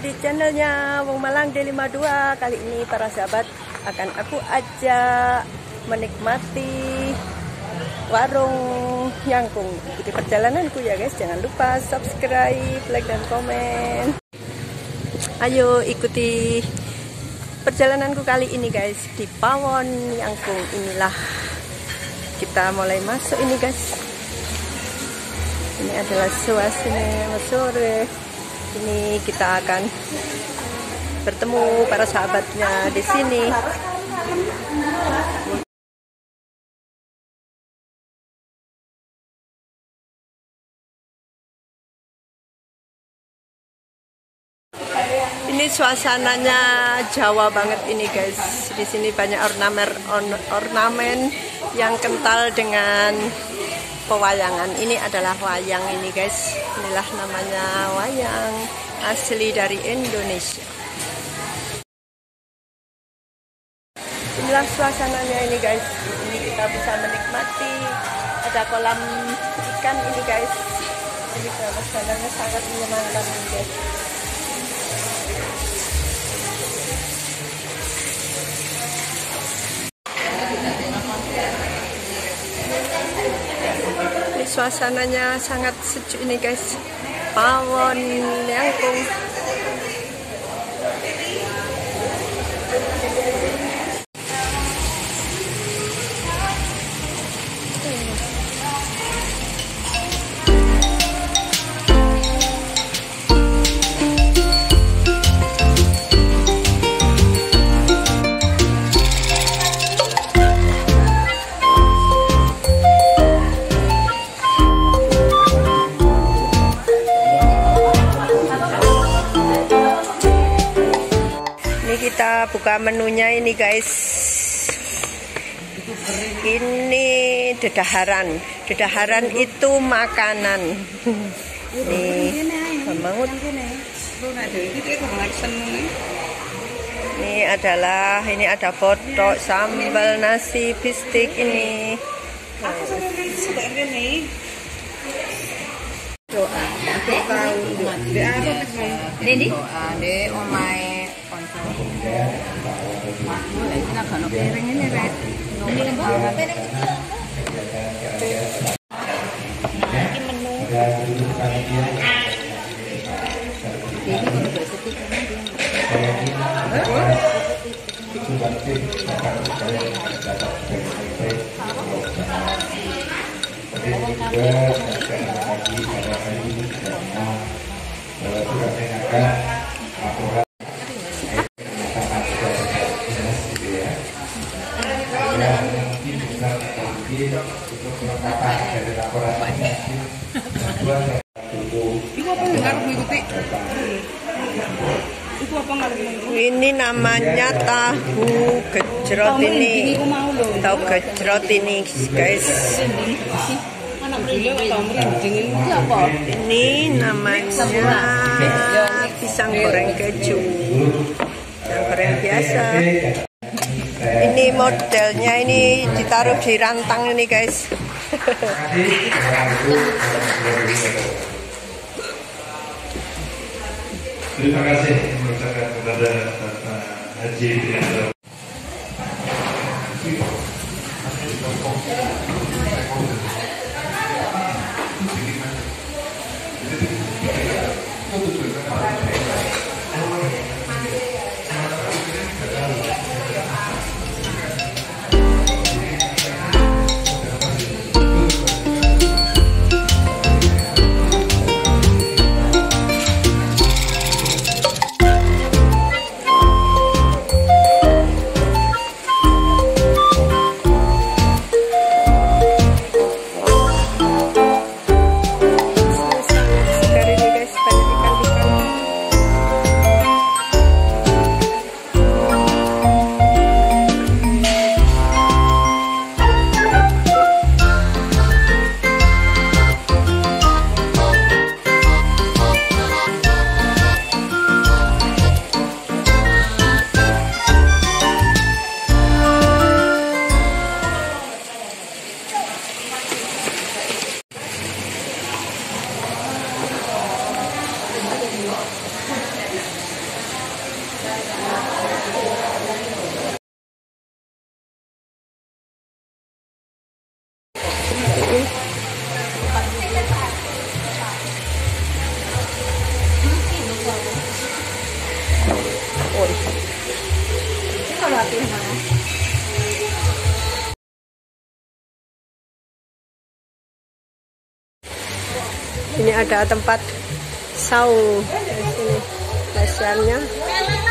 di channelnya Wong Malang D52. Kali ini para sahabat akan aku ajak menikmati warung Yangkung. Ikuti perjalananku ya guys, jangan lupa subscribe, like dan komen. Ayo ikuti perjalananku kali ini guys di Pawon Yangkung. Inilah kita mulai masuk ini guys. Ini adalah suasana sore. Ini kita akan bertemu para sahabatnya di sini. Ini suasananya Jawa banget ini guys. Di sini banyak ornamen yang kental dengan pewayangan. Ini adalah wayang ini guys. Inilah namanya wayang asli dari Indonesia. Inilah suasananya ini guys. Ini kita bisa menikmati, ada kolam ikan ini guys. Ini suasananya sangat menyenangkan ini guys. Suasananya sangat sejuk ini guys. Pawon Yangkung. Kita buka menunya ini guys. Ini dedaharan. Dedaharan itu makanan. Nih, banget. Ini ada botok, sambal, nasi, bistik ini. Doa. Ini omae. Ini namanya tahu gejrot ini. Tahu gejrot ini guys. Ini namanya pisang goreng keju. Pisang goreng biasa. Ini modelnya ini ditaruh di rantang ini guys. Terima kasih mengucapkan kepada Bapak Haji Trianto. suapin Mas. Ini ada tempat saung di sini, spesialnya